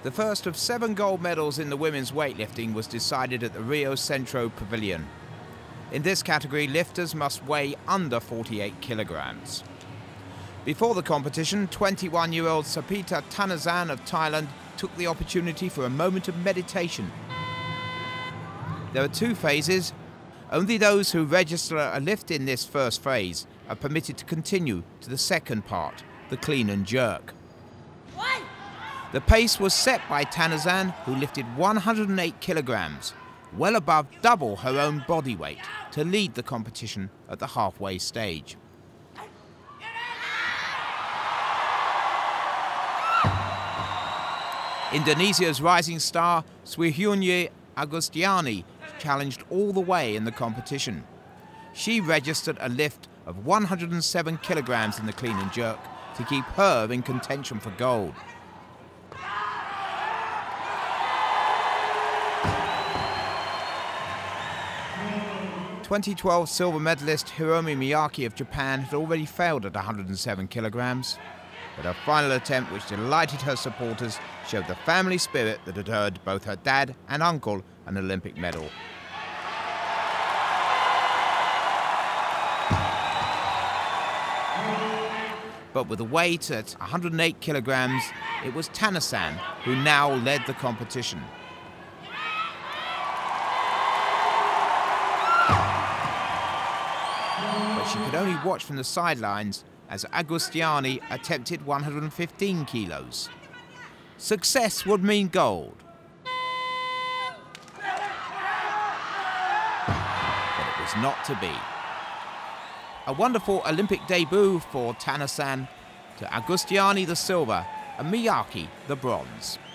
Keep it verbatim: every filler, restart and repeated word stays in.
The first of seven gold medals in the women's weightlifting was decided at the Rio Centro Pavilion. In this category, lifters must weigh under forty-eight kilograms. Before the competition, twenty-one-year-old Sapita Thanazan of Thailand took the opportunity for a moment of meditation. There are two phases. Only those who register a lift in this first phase are permitted to continue to the second part, the clean and jerk. The pace was set by Thanazan, who lifted one hundred eight kilograms, well above double her own body weight, to lead the competition at the halfway stage. Indonesia's rising star, Srihyunye Agustiani, challenged all the way in the competition. She registered a lift of one hundred seven kilograms in the clean and jerk to keep her in contention for gold. twenty twelve silver medalist Hiromi Miyake of Japan had already failed at one hundred seven kilograms, but her final attempt, which delighted her supporters, showed the family spirit that had earned both her dad and uncle an Olympic medal. But with a weight at one hundred eight kilograms, it was Thanazan who now led the competition. But she could only watch from the sidelines as Agustiani attempted one hundred fifteen kilos. Success would mean gold. But it was not to be. A wonderful Olympic debut for Thanazan, to Agustiani the silver and Miyake the bronze.